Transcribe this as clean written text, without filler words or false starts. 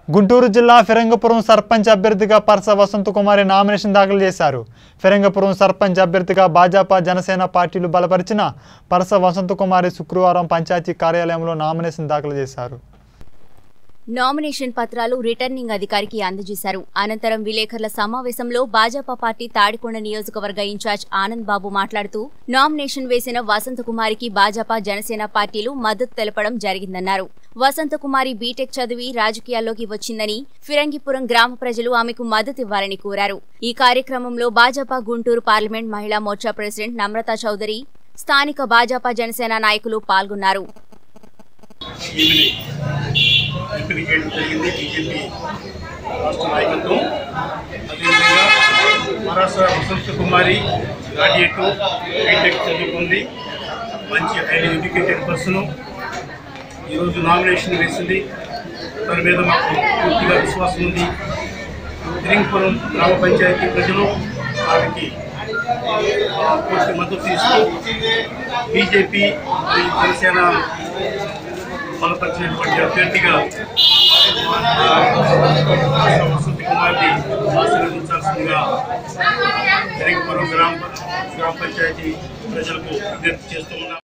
గుంటూరు జిల్లా ఫిరంగపురం సర్పంచ్ అభ్యర్థిగా పరస వసంతకుమారి నామినేషన్ దాఖలు చేశారు. ఫిరంగపురం సర్పంచ్ అభ్యర్థిగా భాజపా జనసేన పార్టీలు బలపరిచిన పరస వసంతకుమారి శుక్రవారం పంచాయతీ కార్యాలయంలో నామినేషన్ దాఖలు చేశారు. నామినేషన్ పత్రాలు రిటర్నింగ్ అధికారికి అందజేశారు. అనంతరం విలేకరుల సమావేశంలో భాజపా పార్టీ తాడికొండ నియోజకవర్గ ఇన్ఛార్జ్ ఆనంద్ బాబు మాట్లాడుతూ నామినేషన్ వేసిన వసంతకుమారికి భాజపా జనసేన పార్టీలు మద్దతు తెలపడం జరిగిందన్నారు. వసంతకుమారి బీటెక్ చదివి రాజకీయాల్లోకి వచ్చిందని, ఫిరంగిపురం గ్రామ ప్రజలు ఆమెకు మద్దతివ్వాలని కోరారు. ఈ కార్యక్రమంలో భాజపా గుంటూరు పార్లమెంట్ మహిళా మోర్చా ప్రెసిడెంట్ నమ్రతా చౌదరి, స్థానిక భాజపా జనసేన నాయకులు పాల్గొన్నారు. బీజేపీ రాష్ట్ర నాయకత్వం, అదేవిధంగా పరస వసంతకుమారి గ్రాడ్యుయేట్, బీటెక్ చదువుకుంది, మంచి హైలీ ఎడ్యుకేటెడ్ పర్సన్. ఈరోజు నామినేషన్ వేసింది. తన మీద మాకు పూర్తిగా విశ్వాసం ఉంది. ఫిరంగిపురం గ్రామ పంచాయతీ ప్రజలు వారికి పూర్తి మద్దతు ఇస్తూ బీజేపీ జనసేన బలపరిచినటువంటి అభ్యర్థిగా వసంతకుమారిని ఆశీర్వదించాల్సిందిగా ఫిరంగిపురం గ్రామ పంచాయతీ ప్రజలకు విజ్ఞప్తి చేస్తూ ఉన్నాం.